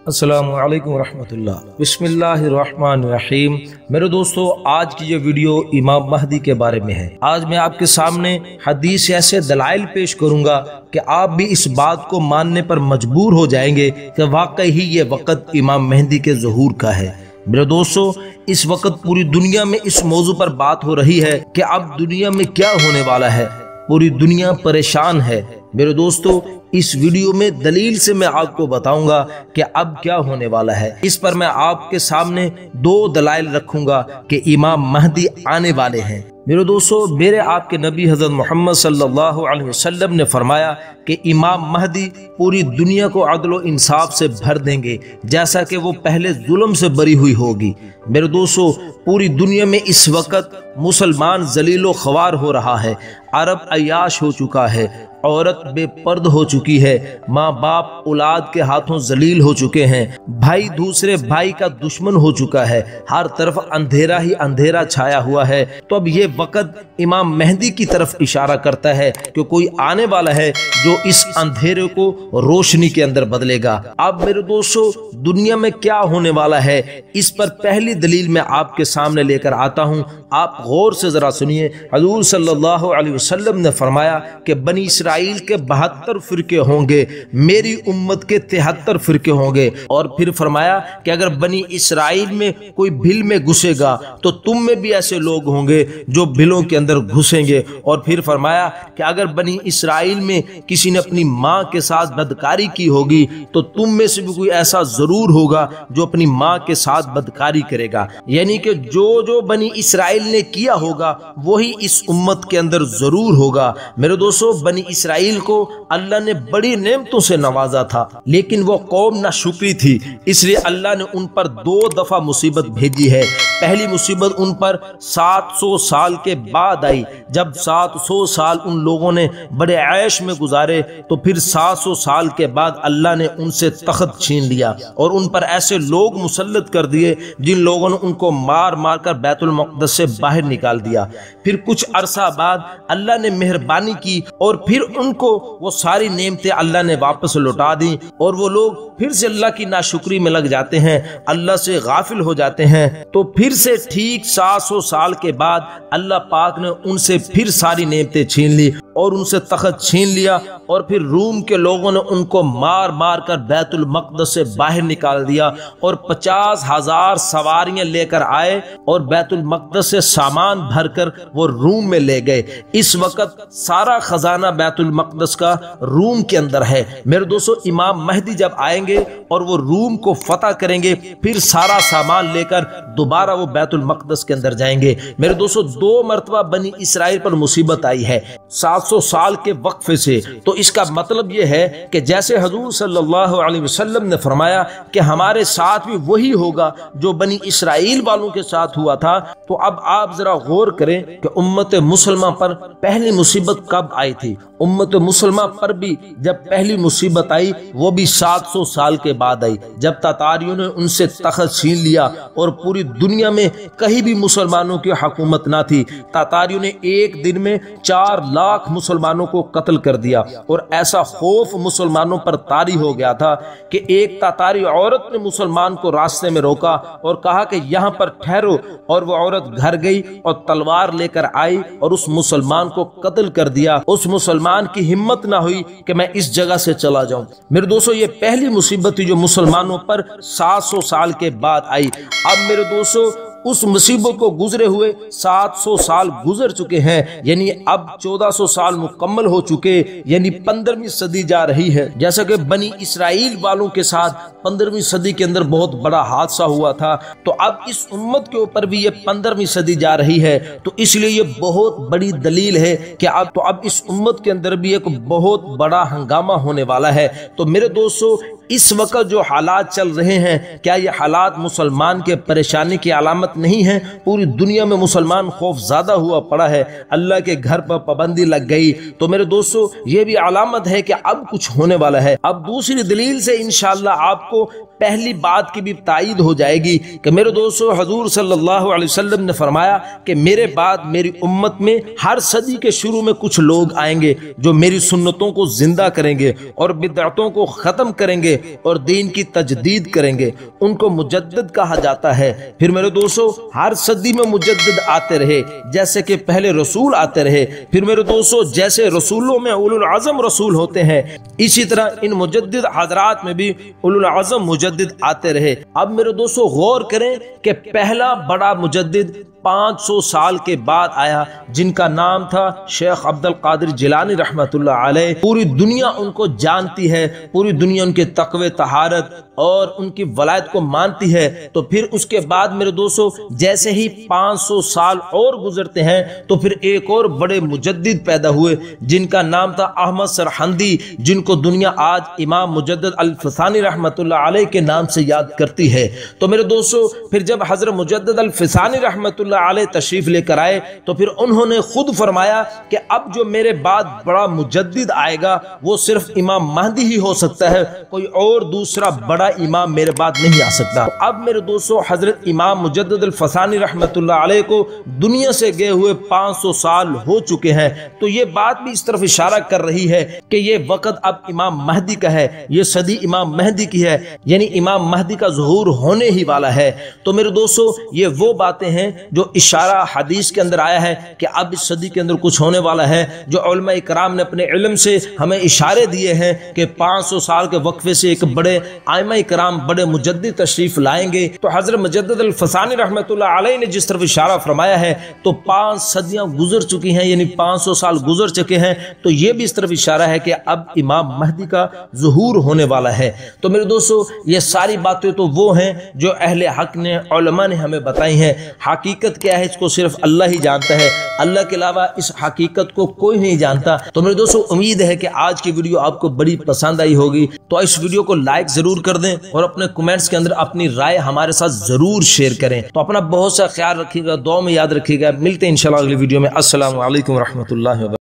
السلام علیکم ورحمۃ اللہ۔ بسم اللہ الرحمن الرحیم۔ میرے دوستو، آج کی یہ ویڈیو امام مہدی کے بارے میں ہے۔ آج میں آپ کے سامنے حدیث ایسے دلائل پیش کروں گا کہ آپ بھی اس بات کو ماننے پر مجبور ہو جائیں گے کہ واقعی ہی یہ وقت امام مہدی کے ظہور کا ہے۔ میرے دوستو، اس وقت پوری دنیا میں اس موضوع پر بات ہو رہی ہے کہ اب دنیا میں کیا ہونے والا ہے۔ پوری دنیا پریشان ہے۔ میرے دوستو، اس ویڈیو میں دلیل سے میں آپ کو بتاؤں گا کہ اب کیا ہونے والا ہے۔ اس پر میں آپ کے سامنے دو دلائل رکھوں گا کہ امام مہدی آنے والے ہیں۔ میرے دوستو، میرے آپ کے نبی حضرت محمد صلی اللہ علیہ وسلم نے فرمایا کہ امام مہدی پوری دنیا کو عدل و انصاف سے بھر دیں گے، جیسا کہ وہ پہلے ظلم سے بری ہوئی ہوگی۔ میرے دوستو، پوری دنیا میں اس وقت مسلمان ذلیل و خوار ہو رہا ہے۔ عرب عیاش ہو چکا ہے، عورت بے پرد ہو چکی ہے، ماں باپ اولاد کے ہاتھوں ذلیل ہو چکے ہیں، بھائی دوسرے بھائی کا دشمن ہو چکا ہے، ہر طرف اندھیرا ہی اندھیرا چھایا ہوا ہے۔ تو اب یہ وقت امام مہدی کی طرف اشارہ کرتا ہے کہ کوئی آنے والا ہے جو اس اندھیرے کو روشنی کے اندر بدلے گا۔ اب میرے دوستو، دنیا میں کیا ہونے والا ہے، اس پر پہلی دلیل میں آپ کے سامنے لے کر آتا ہوں۔ آپ غور سے ذرا سنیے۔ حضور صلی اللہ علیہ وسلم نے فرمایا کہ بنی اسرائیل کے 72 فرقے ہوں گے، میری امت کے 73 فرقے ہوں گے، اور پھر فرمایا کہ اگر بنی اسرائیل میں کوئی بھل میں گھسے گا تو تم میں بھی ایسے لوگ ہوں گے جو بھلوں کے اندر گھسیں گے، اور پھر فرمایا کہ اگر بنی اسرائیل میں کسی نے اپنی ماں کے ساتھ بدکاری کی ہوگی تو تم میں سے بھی کوئی ایسا ضرور ہوگا جو اپنی ماں کے ساتھ بدکاری کرے گا۔ یعنی کہ جو بنی اسرائیل نے کیا ہوگا وہی اس امت کے اندر ضرور ہوگا۔ میرے دوستو، بنی اسرائیل کو اللہ نے بڑی نعمتوں سے نوازا تھا، لیکن وہ قوم ناشکری تھی، اس لیے اللہ نے ان پر 2 دفعہ مصیبت بھیجی ہے۔ پہلی مصیبت ان پر 700 سال کے بعد آئی، جب 700 سال ان لوگوں نے بڑے عیش میں گزارے، تو پھر 700 سال کے بعد اللہ نے ان سے تخت چھین لیا اور ان پر ایسے لوگ مسلط کر دیے جن لوگوں نے ان کو مار مار کر بیت المقدس سے باہر نکال دیا۔ پھر کچھ عرصہ بعد اللہ نے مہربانی کی اور پھر ان کو وہ ساری نعمتیں اللہ نے واپس لوٹا دیں، اور وہ لوگ پھر سے اللہ کی ناشکری میں لگ جاتے ہیں، اللہ سے غافل ہو جاتے ہیں۔ تو پھر سے ٹھیک 700 سال کے بعد اللہ پاک نے ان سے پھر ساری نعمتیں چھین لی اور ان سے تخت چھین لیا، اور پھر روم کے لوگوں نے ان کو مار مار کر بیت المقدس سے باہر نکال دیا، اور 50,000 سواریاں لے کر آئے اور بیت المقدس سے سامان بھر کر وہ روم میں لے گئے۔ اس وقت سارا خزانہ بیت المقدس کا روم کے اندر ہے۔ میرے دوستو، امام مہدی جب آئیں گے اور وہ روم کو فتح کریں گے، پھر سارا سامان لے کر دوبارہ وہ بیت المقدس کے اندر جائیں گے۔ میرے دوستو، 2 مرتبہ بنی اسرائیل پر مصیبت آئی ہے 700 سال کے وقفے سے۔ تو اس کا مطلب یہ ہے کہ جیسے حضور صلی اللہ علیہ وسلم نے فرمایا کہ ہمارے ساتھ بھی وہی ہوگا جو بنی اسرائیل والوں کے ساتھ ہوا تھا، تو اب آپ ذرا غور کریں کہ امت مسلمہ پر پہلی مصیبت کب آئی تھی۔ امت مسلمہ پر بھی جب پہلی مصیبت آئی وہ بھی 700 سال کے بعد آئی، جب تاتاریوں نے ان سے تخت چھین لیا اور پوری دنیا میں کہیں بھی مسلمانوں کی حکومت نہ تھی۔ تاتاریوں نے ایک دن میں 4 لاکھ مسلمانوں کو قتل کر دیا، اور ایسا خوف مسلمانوں پر طاری ہو گیا تھا کہ ایک تاتاری عورت نے مسلمان کو راستے میں روکا اور کہا کہ یہاں پر ٹھہرو، اور وہ عورت گھر گئی اور تلوار لے کر آئی اور اس مسلمان کو قتل کر دیا۔ اس مسلمان کی ہمت نہ ہوئی کہ میں اس جگہ سے چلا جاؤں۔ میرے دوستو، یہ پہلی مصیبت تھی جو مسلمانوں پر 700 سال کے بعد آئی۔ اب میرے دوستو، اس مصیبت کو گزرے ہوئے 700 سال گزر چکے ہیں، یعنی اب 1400 سال مکمل ہو چکے، یعنی 15ویں صدی جا رہی ہے۔ جیسا کہ بنی اسرائیل والوں کے ساتھ 15ویں صدی کے اندر بہت بڑا حادثہ ہوا تھا، تو اب اس امت کے اوپر بھی یہ 15ویں صدی جا رہی ہے۔ تو اس لیے یہ بہت بڑی دلیل ہے کہ اب اس امت کے اندر بھی ایک بہت بڑا ہنگامہ ہونے والا ہے۔ تو میرے دوستو، اس وقت جو حالات چل رہے ہیں، کیا یہ حالات مسلمان کے پریشانی کی علامت نہیں ہے؟ پوری دنیا میں مسلمان خوف زیادہ ہوا پڑا ہے، اللہ کے گھر پر پابندی لگ گئی۔ تو میرے دوستو، یہ بھی علامت ہے کہ اب کچھ ہونے والا ہے۔ اب دوسری دلیل سے انشاءاللہ آپ کو پہلی بات کی بھی تائید ہو جائے گی کہ میرے دوستو حضور صلی اللہ علیہ وسلم نے فرمایا کہ میرے بعد میری امت میں ہر صدی کے شروع میں کچھ لوگ آئیں گے جو میری سنتوں کو زندہ کریں گے اور بدعتوں کو ختم کریں گے اور دین کی تجدید کریں گے، ان کو مجدد کہا جاتا ہے۔ پھر میرے دوستو ہر صدی میں مجدد آتے رہے، جیسے کہ پہلے رسول آتے رہے، پھر میرے دوستو جیسے رسولوں میں اولو العزم رسول ہوتے ہیں، اسی طرح ان مجدد حضرات میں بھی اولو العزم مجدد آتے رہے۔ اب میرے دوستو غور کریں کہ پہلا بڑا مجدد 500 سال کے بعد آیا، جن کا نام تھا شیخ عبد القادر جیلانی رحمت اللہ علیہ۔ پوری دنیا ان کو جانتی ہے، پوری دنیا ان کے تقوی طہارت اور ان کی ولایت کو مانتی ہے۔ تو پھر اس کے بعد میرے دوستو جیسے ہی 500 سال اور گزرتے ہیں تو پھر ایک اور بڑے مجدد پیدا ہوئے، جن کا نام تھا احمد سرہندی، جن کو دنیا آج امام مجدد الفسانی رحمت اللہ علیہ کے نام سے یاد کرتی ہے۔ تو میرے دوستو پھر جب حضرت مجدد الفسانی رحمت اللہ علیہ تشریف لے کر آئے تو پھر انہوں نے خود فرمایا کہ اب جو میرے بعد بڑا مجدد آئے گا وہ صرف امام مہدی ہی ہو سکتا ہے، کوئی اور دوسرا بڑا امام میرے بعد نہیں آ سکتا۔ اب میرے دوستو حضرت امام مجدد الفسانی رحمت اللہ علیہ کو دنیا سے گئے ہوئے 500 سال ہو چکے ہیں، تو یہ بات بھی اس طرف اشارہ کر رہی ہے کہ یہ وقت اب امام مہدی کا ہے، یہ صدی امام مہدی کی ہے، یعنی امام مہدی کا ظہور ہونے ہی والا ہے۔ تو میرے دوستو یہ وہ باتیں ہیں جو اشارہ حدیث کے اندر آیا ہے کہ اب اس صدی کے اندر کچھ ہونے والا ہے، جو علماء کرام نے اپنے علم سے ہمیں اشارے دیے ہیں کہ 500 سال کے وقفے سے ایک بڑے ائمہ کرام بڑے مجدد تشریف لائیں گے۔ تو حضرت مجدد الفسانی رحمت اللہ علیہ نے جس طرف اشارہ فرمایا ہے تو 5 صدیاں گزر چکی ہیں، یعنی 500 سال گزر چکے ہیں، تو یہ بھی اس طرف اشارہ ہے کہ اب امام مہدی کا ظہور ہونے والا ہے۔ تو میرے دوستو یہ ساری باتیں تو وہ ہیں جو اہل حق نے علماء نے ہمیں بتائی ہیں۔ حقیقت کیا ہے اس کو صرف اللہ ہی جانتا ہے، اللہ کے علاوہ اس حقیقت کو کوئی نہیں جانتا۔ تو میرے دوستو امید ہے کہ آج کی ویڈیو آپ کو بڑی پسند آئی ہوگی، تو اس ویڈیو کو لائک ضرور کر دیں اور اپنے کمنٹس کے اندر اپنی رائے ہمارے ساتھ ضرور شیئر کریں۔ تو اپنا بہت سا خیال رکھیے گا، دعا میں یاد رکھیے گا، ملتے ہیں انشاءاللہ اگلی ویڈیو میں۔ السلام علیکم ورحمۃ اللہ وبرکاتہ۔